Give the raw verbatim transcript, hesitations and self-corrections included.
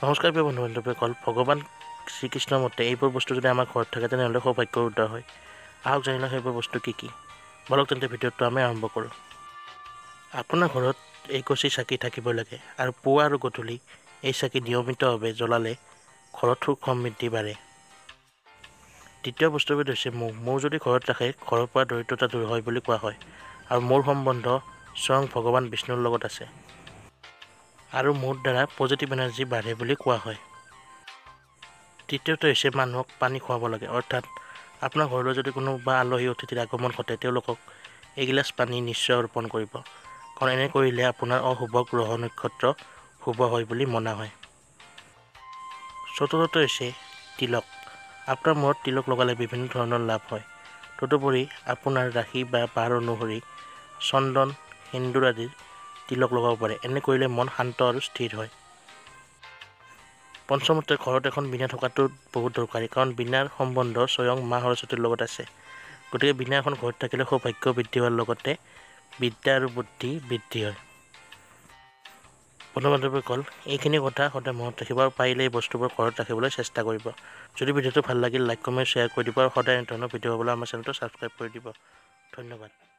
নমস্কাৰ প্ৰিয় বন্ধু বান্ধৱীসকল, ভগৱান শ্ৰীকৃষ্ণৰ মতে এইবোৰ বস্তু যদি আমাৰ ঘৰত থাকে তেনেহ'লে সৌভাগ্যৰ উদয় হয়। আহক জানি লওঁ সেইবোৰ বস্তু কি কি। বলক তেন্তে ভিডিঅ'টো আমি আৰম্ভ কৰোঁ। আপোনাৰ ঘৰত এগছি চাকি থাকিবই লাগে আৰু পুৱা আৰু গধূলি এই চাকি নিয়মিতভাৱে জ্বলালে ঘৰত সুখ সমৃদ্ধি বাঢ়ে। দ্বিতীয় বস্তুবিধ হৈছে মৌ। মৌ যদি ঘৰত ৰাখে ঘৰৰ পৰা দৰিদ্ৰতা দূৰ হয় বুলি কোৱা হয় আৰু মৌৰ সম্বন্ধ স্বয়ং ভগৱান বিষ্ণুৰ লগত আছে আৰু মৌৰ দ্বাৰা পজিটিভ এনাৰ্জি বাঢ়ে বুলি কোৱা হয়। তৃতীয়তে হৈছে মানুহক পানী খুৱাব লাগে, অৰ্থাৎ আপোনাৰ ঘৰলৈ যদি কোনোবা আলহী অতিথিৰ আগমন ঘটে তেওঁলোকক এগিলাচ পানী নিশ্চয় অৰ্পণ কৰিব, কাৰণ এনে কৰিলে আপোনাৰ অশুভ গ্ৰহ নক্ষত্ৰ শুভ হয় বুলি মনা হয়। চতুৰ্থতে হৈছে তিলক। আপোনাৰ মূৰত তিলক লগালে বিভিন্ন ধৰণৰ লাভ হয়। তদুপৰি আপোনাৰ ৰাশি বা বাৰ অনুসৰি চন্দন, সেন্দুৰ আদিৰ তিলক লগাব পাৰে। এনে কৰিলে মন শান্ত আৰু স্থিৰ হয়। পঞ্চমতে ঘৰত এখন বীণা থকাটো বহুত দৰকাৰী, কাৰণ বীণাৰ সম্বন্ধ স্বয়ং মা সৰস্বতীৰ লগত আছে। গতিকে বীণা এখন ঘৰত থাকিলে সৌভাগ্য বৃদ্ধি হোৱাৰ লগতে বিদ্যা আৰু বুদ্ধি বৃদ্ধি হয়। বন্ধু বান্ধৱীসকল, এইখিনি কথা সদায় মনত ৰাখিব আৰু পাৰিলে এই বস্তুবোৰ ঘৰত ৰাখিবলৈ চেষ্টা কৰিব। যদি ভিডিঅ'টো ভাল লাগিল লাইক কমেণ্ট শ্বেয়াৰ কৰি দিব আৰু সদায় এনে ধৰণৰ ভিডিঅ' পাবলৈ আমাৰ চেনেলটো ছাবস্ক্ৰাইব কৰি দিব। ধন্যবাদ।